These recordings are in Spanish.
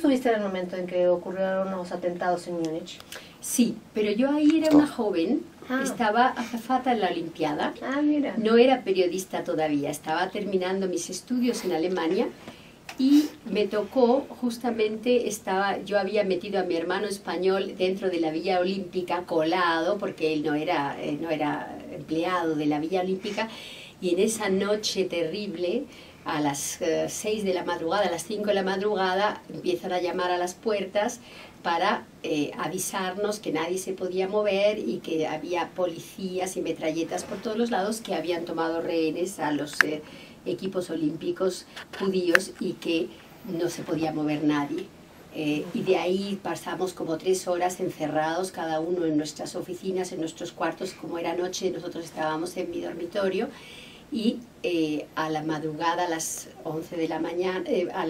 estuviste en el momento en que ocurrieron los atentados en Múnich? Sí, pero yo ahí era una joven, estaba azafata en la Olimpiada, Mira. No era periodista todavía, estaba terminando mis estudios en Alemania y me tocó justamente, yo había metido a mi hermano español dentro de la Villa Olímpica, colado, porque él no era empleado de la Villa Olímpica, y en esa noche terrible, a las 6 de la madrugada, a las 5 de la madrugada, empiezan a llamar a las puertas para avisarnos que nadie se podía mover y que había policías y metralletas por todos los lados que habían tomado rehenes a los equipos olímpicos judíos y que no se podía mover nadie. Y de ahí pasamos como 3 horas encerrados, cada uno en nuestras oficinas, en nuestros cuartos. Como era noche, nosotros estábamos en mi dormitorio y a la madrugada, a las 11 de la mañana,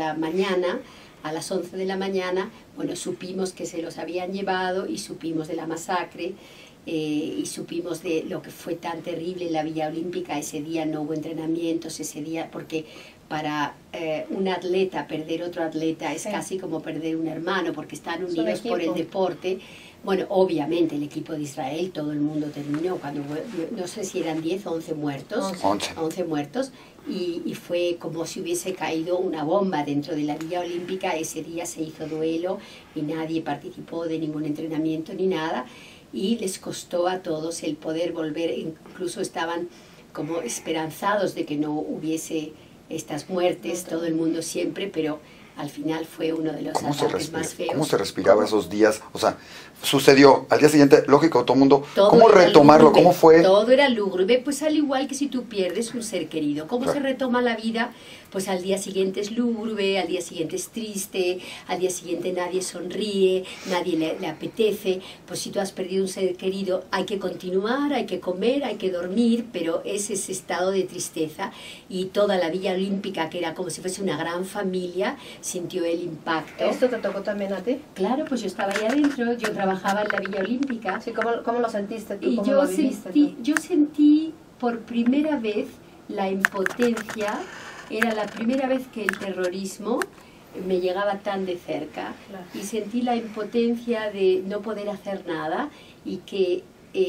a las 11 de la mañana, bueno, supimos que se los habían llevado y supimos de la masacre y supimos de lo que fue tan terrible en la Villa Olímpica. Ese día no hubo entrenamientos, ese día, porque para un atleta, perder otro atleta es casi como perder un hermano, porque están unidos por el deporte. Bueno, obviamente el equipo de Israel, todo el mundo terminó, cuando, no sé si eran 10 o 11 muertos, 11 muertos, y fue como si hubiese caído una bomba dentro de la Villa Olímpica. Ese día se hizo duelo y nadie participó de ningún entrenamiento ni nada, y les costó a todos el poder volver, incluso estaban como esperanzados de que no hubiese estas muertes, todo el mundo siempre, pero al final fue uno de los ataques más feos. ¿Cómo se respiraba esos días? O sea, sucedió al día siguiente, lógico, todo el mundo, todo ¿cómo retomarlo? Lúgubre, ¿Cómo fue? Todo era lúgubre, pues al igual que si tú pierdes un ser querido. ¿Cómo se retoma la vida? Pues al día siguiente es lúgubre, al día siguiente es triste, al día siguiente nadie sonríe, nadie le apetece. Pues si tú has perdido un ser querido, hay que continuar, hay que comer, hay que dormir, pero es ese estado de tristeza. Y toda la Villa Olímpica, que era como si fuese una gran familia, sintió el impacto. ¿Esto te tocó también a ti? Claro, pues yo estaba ahí adentro, yo trabajaba en la Villa Olímpica. Sí, ¿cómo lo sentiste tú? Y yo sentí por primera vez la impotencia. Era la primera vez que el terrorismo me llegaba tan de cerca, y sentí la impotencia de no poder hacer nada y que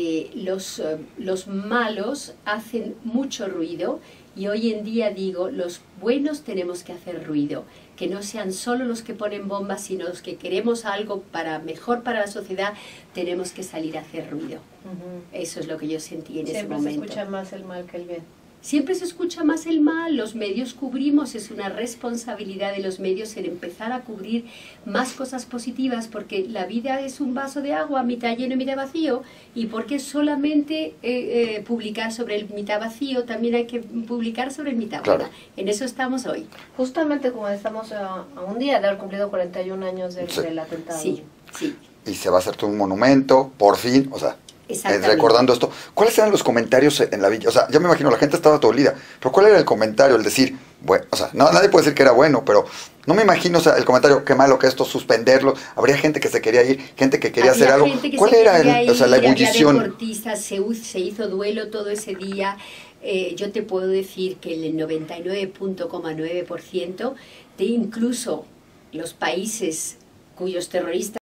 los malos hacen mucho ruido. Y hoy en día digo, los buenos tenemos que hacer ruido, que no sean solo los que ponen bombas, sino los que queremos algo mejor para la sociedad, tenemos que salir a hacer ruido. Eso es lo que yo sentí en ese momento. Siempre se escucha más el mal que el bien. Siempre se escucha más el mal, los medios cubrimos, es una responsabilidad de los medios en empezar a cubrir más cosas positivas, porque la vida es un vaso de agua, mitad lleno y mitad vacío, y porque solamente publicar sobre el mitad vacío, también hay que publicar sobre el mitad buena. En eso estamos hoy. Justamente como estamos a un día de haber cumplido 41 años del atentado. Sí, sí. Y se va a hacer todo un monumento, por fin, o sea, recordando esto. ¿Cuáles eran los comentarios en la villa? O sea, yo me imagino, la gente estaba dolida, pero ¿cuál era el comentario? El decir, bueno, o sea, nadie puede decir que era bueno, pero no me imagino, o sea, el comentario, qué malo que esto, suspenderlo. Habría gente que se quería ir, gente que quería hacer algo. ¿Cuál era la ebullición? Había deportistas, se hizo duelo todo ese día. Yo te puedo decir que el 99,9% de incluso los países cuyos terroristas